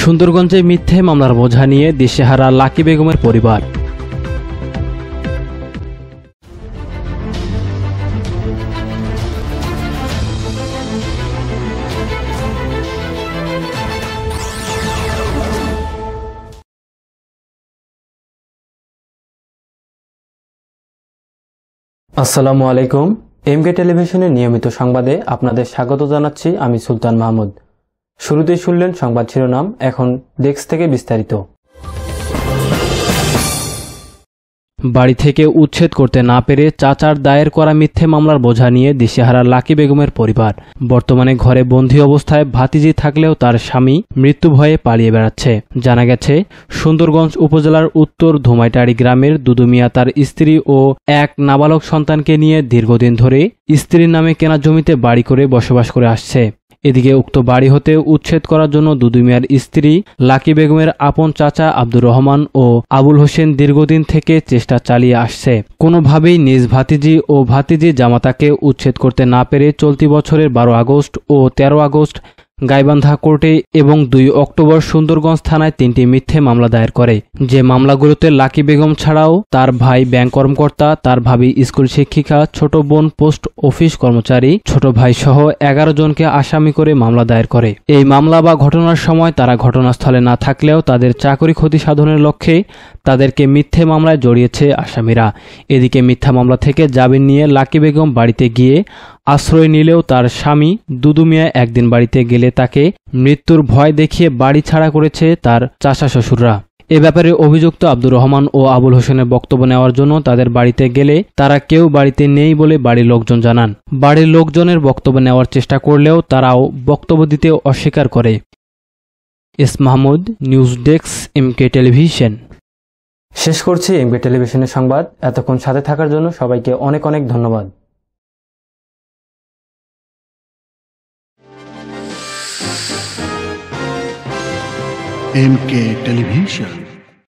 সুন্দরগঞ্জে মিথ্যে মামলার বোঝা নিয়ে দিশেহারা লাকি বেগমের পরিবার। আসসালামু আলাইকুম। এমকে টেলিভিশনের নিয়মিত সংবাদে আপনাদের স্বাগত জানাচ্ছি আমি সুলতান মাহমুদ। শুরুতেই শুনলেন সংবাদ শিরোনাম, এখন ডেস্ক থেকে বিস্তারিত। বাড়ি থেকে উচ্ছেদ করতে না পেরে চাচার দায়ের করা মিথ্যে মামলার বোঝা নিয়ে দিশেহারা লাকি বেগমের পরিবার। বর্তমানে ঘরে বন্দী অবস্থায় ভাতিজি থাকলেও তার স্বামী মৃত্যু ভয়ে পালিয়ে বেড়াচ্ছে। জানা গেছে, সুন্দরগঞ্জ উপজেলার উত্তর ধুমাইটারি গ্রামের দুদু মিয়া তার স্ত্রী ও এক নাবালক সন্তানকে নিয়ে দীর্ঘদিন ধরে স্ত্রীর নামে কেনা জমিতে বাড়ি করে বসবাস করে আসছে। এদিকে উক্ত বাড়ি হতে উচ্ছেদ করার জন্য দুদু মিয়ার স্ত্রী লাকি বেগমের আপন চাচা আব্দুর রহমান ও আবুল হোসেন দীর্ঘদিন থেকে চেষ্টা চালিয়ে আসছে। কোনোভাবেই নিজ ভাতিজি ও ভাতিজি জামাতাকে উচ্ছেদ করতে না পেরে চলতি বছরের 12 আগস্ট ও 13 আগস্ট গাইবান্ধা কোর্টে এবং 2 অক্টোবর সুন্দরগঞ্জ থানায় 3টি মিথ্যে মামলা দায়ের করে। যে মামলাগুলোতে লাকি বেগম ছাড়াও তার ভাই ব্যাংক কর্মকর্তা, তার ভাবি স্কুল শিক্ষিকা, ছোট বোন পোস্ট অফিস কর্মচারী, ছোট ভাই সহ 11 জনকে আসামি করে মামলা দায়ের করে। এই মামলা বা ঘটনার সময় তারা ঘটনাস্থলে না থাকলেও তাদের চাকরি ক্ষতি সাধনের লক্ষ্যে তাদেরকে মিথ্যে মামলায় জড়িয়েছে আসামিরা। এদিকে মিথ্যা মামলা থেকে জামিন নিয়ে লাকি বেগম বাড়িতে গিয়ে আশ্রয় নিলেও তার স্বামী দুদু মিয়া একদিন বাড়িতে গেলে তাকে মৃত্যুর ভয় দেখিয়ে বাড়ি ছাড়া করেছে তার চাচা শ্বশুররা। এ ব্যাপারে অভিযুক্ত আব্দুর রহমান ও আবুল হোসেনের বক্তব্য নেওয়ার জন্য তাদের বাড়িতে গেলে তারা কেউ বাড়িতে নেই বলে বাড়ির লোকজন জানান। বাড়ির লোকজনের বক্তব্য নেওয়ার চেষ্টা করলেও তারাও বক্তব্য দিতে অস্বীকার করে। S Mahmud, news desk, MK television. শেষ করছি এমকে টেলিভিশনের সংবাদ। এতক্ষণ সাথে থাকার জন্য সবাইকে অনেক অনেক ধন্যবাদ। MK television.